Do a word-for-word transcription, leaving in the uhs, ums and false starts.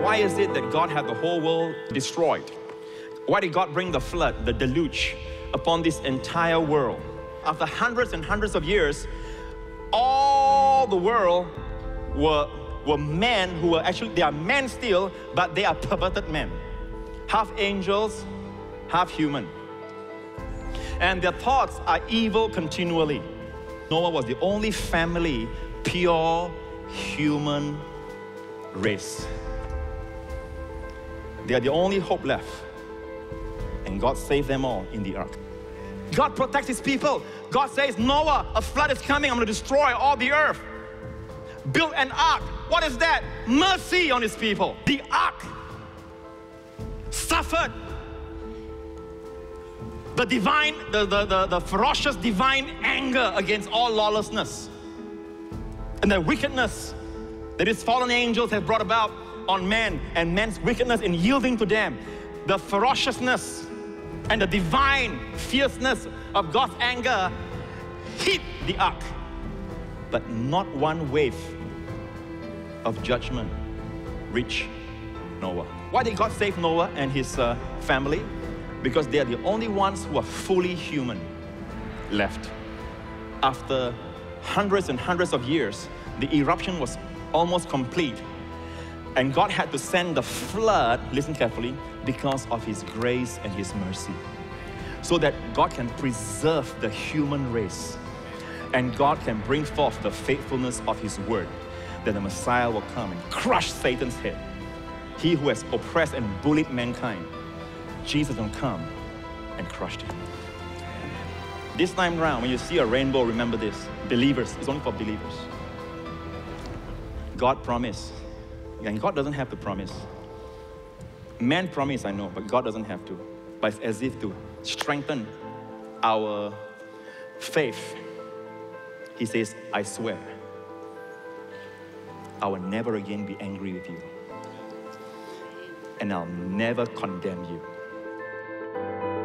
Why is it that God had the whole world destroyed? Why did God bring the flood, the deluge, upon this entire world? After hundreds and hundreds of years, all the world were, were men who were actually, they are men still, but they are perverted men. Half angels, half human. And their thoughts are evil continually. Noah was the only family, pure human race. They are the only hope left. And God saved them all in the ark. God protects His people. God says, Noah, a flood is coming. I'm going to destroy all the earth. Build an ark. What is that? Mercy on His people. The ark suffered the divine, the, the, the, the ferocious divine anger against all lawlessness and the wickedness that His fallen angels have brought about on man, and man's wickedness in yielding to them. The ferociousness and the divine fierceness of God's anger hit the ark, but not one wave of judgment reached Noah. Why did God save Noah and his uh, family? Because they are the only ones who are fully human left. After hundreds and hundreds of years, the eruption was almost complete. And God had to send the flood, listen carefully, because of His grace and His mercy. So that God can preserve the human race. And God can bring forth the faithfulness of His word. That the Messiah will come and crush Satan's head. He who has oppressed and bullied mankind, Jesus will come and crush him. This time around, when you see a rainbow, remember this. Believers, it's only for believers. God promised. And God doesn't have to promise. Man promise, I know, but God doesn't have to. But it's as if to strengthen our faith. He says, I swear, I will never again be angry with you. And I'll never condemn you.